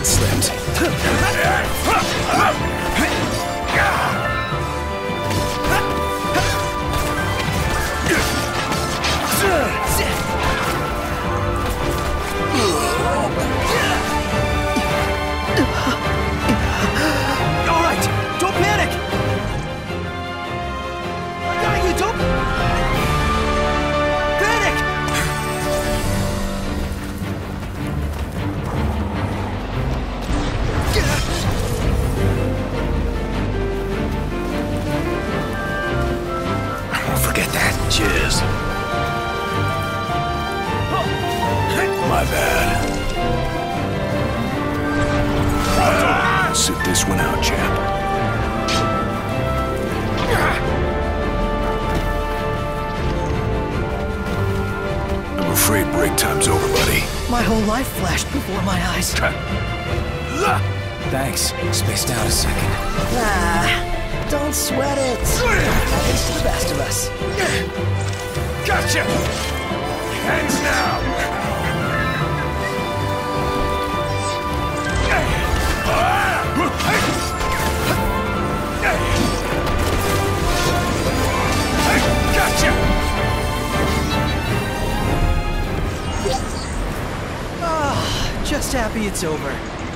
hand slipped. All right, don't panic. I got you. Don't panic. Forget that. Cheers. My bad. Sit this one out, champ. I'm afraid break time's over, buddy. My whole life flashed before my eyes. Thanks. Spaced out a second. Ah, don't sweat it. Happens to the best of us. Gotcha! Hands now! Gotcha! Ah, just happy it's over.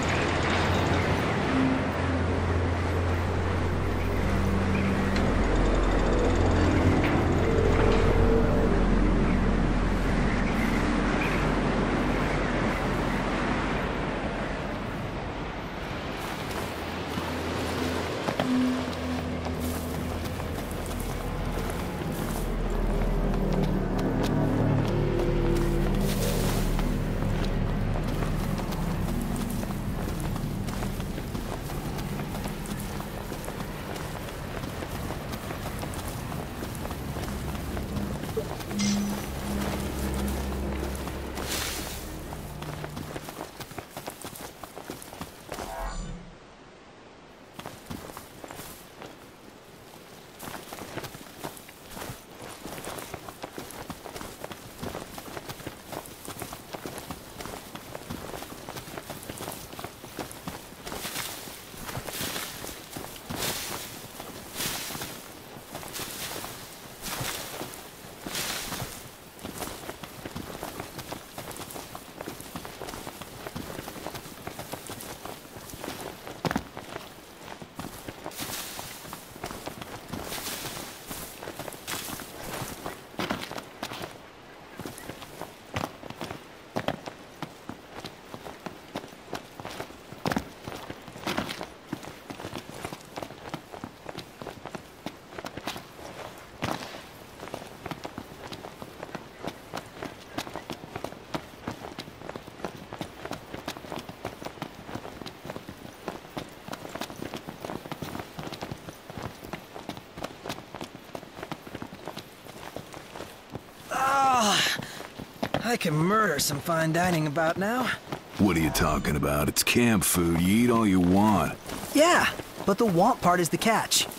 I can murder some fine dining about now. What are you talking about? It's camp food. You eat all you want. Yeah, but the want part is the catch.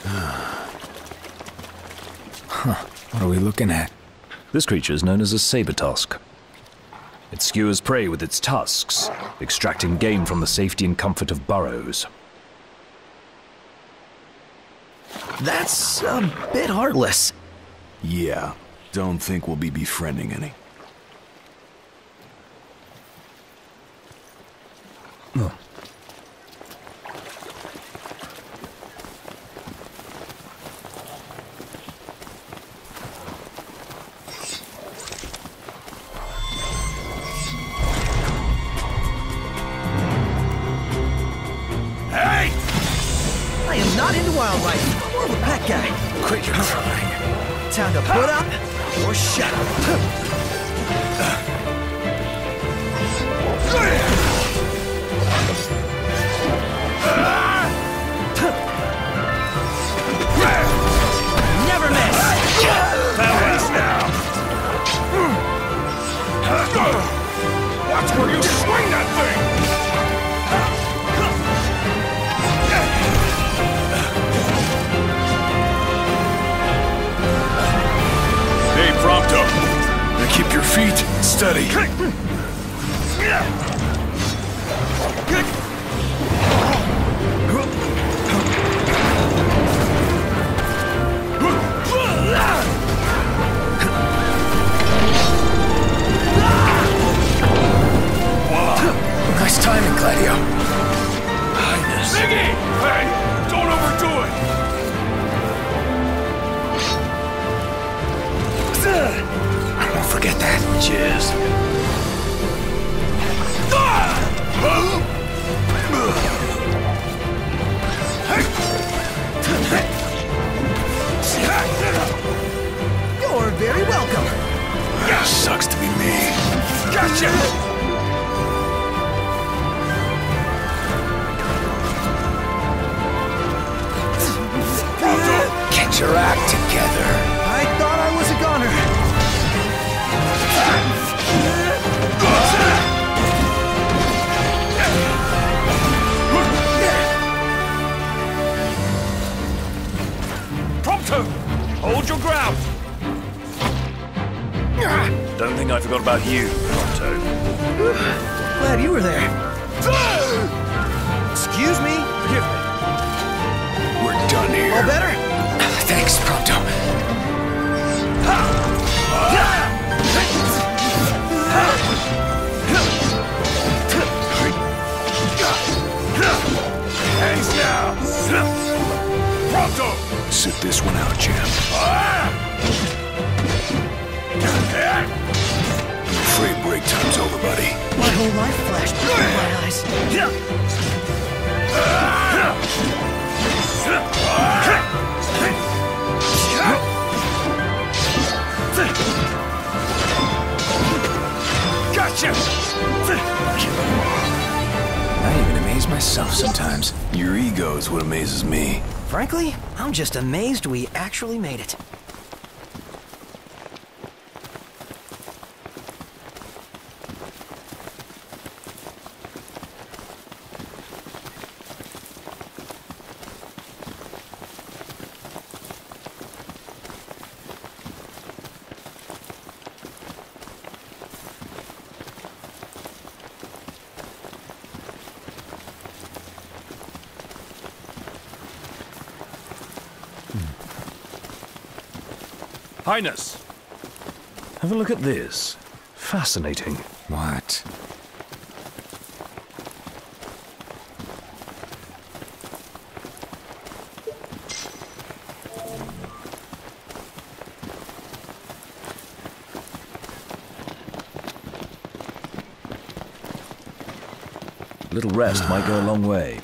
What are we looking at? This creature is known as a saber tusk. It skewers prey with its tusks, extracting game from the safety and comfort of burrows. That's a bit heartless. Yeah, don't think we'll be befriending any. Oh. Hey! I am not into wildlife. More of a pet guy. Quit your crying. Time to put up or shut up. Never miss! That waits now! Watch where you swing that thing! Hey, Prompto! Now keep your feet steady. Nice timing, Gladio. Highness. Ziggy! Hey, don't overdo it! I won't forget that. Cheers. You're very welcome. Sucks to be me. Gotcha! Get your act together. I thought I was a goner. Prompto! Hold your ground! Don't think I forgot about you, Prompto. Glad you were there. Excuse me. Forgive me. We're done here. All better? Thanks, Prompto. Hands now! Prompto! Sit this one out, champ. I'm afraid break time's over, buddy. My whole life flashed before my eyes. Gotcha! I even amaze myself sometimes. Your ego is what amazes me. Frankly, I'm just amazed we actually made it. Highness! Have a look at this. Fascinating. What? A little rest might go a long way.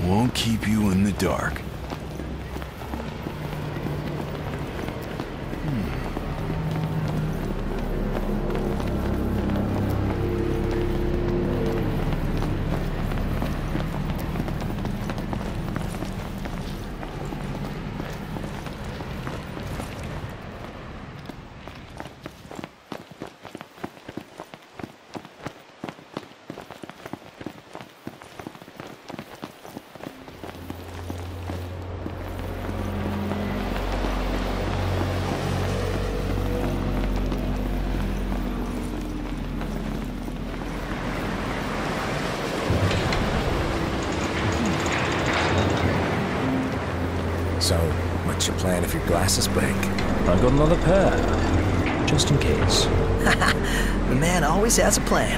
Won't keep you in the dark. So, what's your plan if your glasses break? I've got another pair, just in case. The man always has a plan.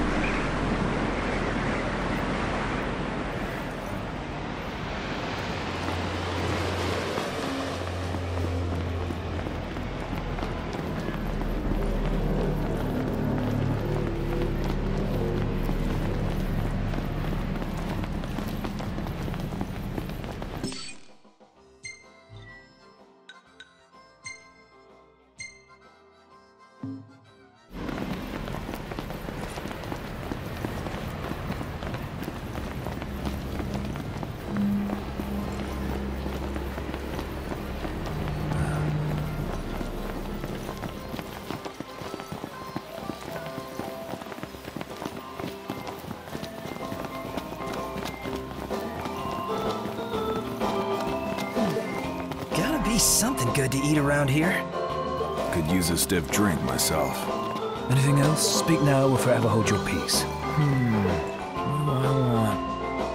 Gotta be something good to eat around here. Could use a stiff drink myself. Anything else? Speak now or forever hold your peace. What do I want?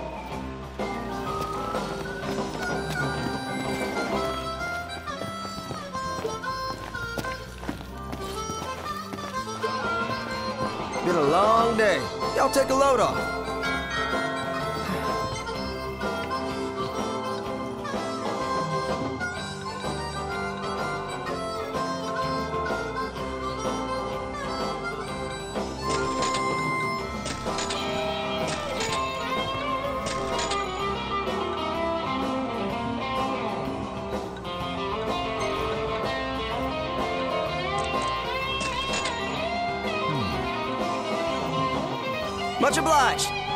Been a long day. Y'all take a load off. Much obliged.